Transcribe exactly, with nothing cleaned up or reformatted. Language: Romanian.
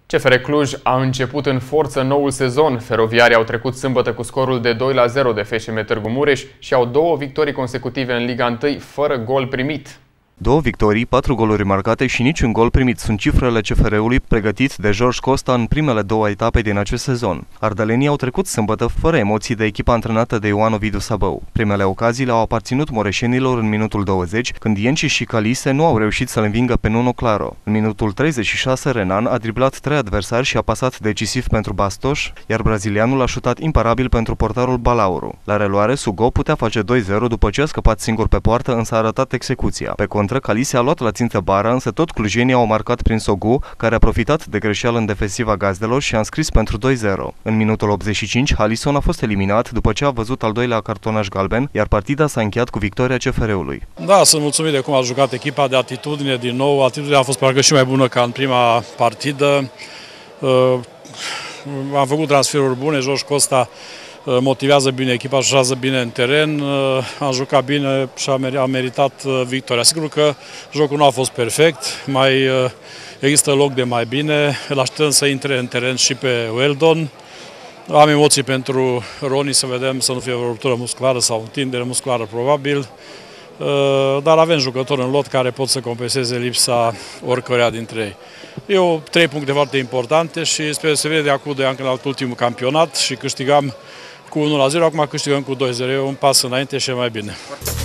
C F R Cluj a început în forță noul sezon. Feroviarii au trecut sâmbătă cu scorul de doi la zero de F S M Târgu Mureș și au două victorii consecutive în Liga unu, fără gol primit. Două victorii, patru goluri marcate și niciun gol primit sunt cifrele C F R-ului pregătit de George Costa în primele două etape din acest sezon. Ardelenii au trecut sâmbătă fără emoții de echipa antrenată de Ioan Ovidiu Sabău. Primele ocazii le-au aparținut mureșenilor în minutul douăzeci, când Ienci și Calise nu au reușit să-l învingă pe Nuno Claro. În minutul treizeci și șase, Renan a driblat trei adversari și a pasat decisiv pentru Bastos, iar brazilianul a șutat imparabil pentru portarul Balauru. La reluare, Sugo putea face doi zero după ce a scăpat singur pe poartă, însă a arătat execuția. Pe contră, Calise a luat la țintă bara, însă tot clujenii au marcat prin Sogu, care a profitat de greșeală în defensiva gazdelor și a înscris pentru doi zero. În minutul optzeci și cinci, Alisson a fost eliminat după ce a văzut al doilea cartonaș galben, iar partida s-a încheiat cu victoria C F R-ului. Da, sunt mulțumit de cum a jucat echipa, de atitudine din nou. Atitudinea a fost parcă și mai bună ca în prima partidă. Uh, am făcut transferuri bune, George Costa motivează bine echipa, așează bine în teren, a jucat bine și a meritat victoria. Sigur că jocul nu a fost perfect, mai există loc de mai bine, îl așteptăm să intre în teren și pe Weldon. Am emoții pentru Roni, să vedem să nu fie o ruptură musculară sau întindere musculară probabil, dar avem jucători în lot care pot să compenseze lipsa oricărea dintre ei. Eu trei puncte foarte importante și sper să vedem de acum doi ani când la ultimul campionat și câștigam cu unu la zero, acum câștigăm cu doi zero, e un pas înainte și e mai bine.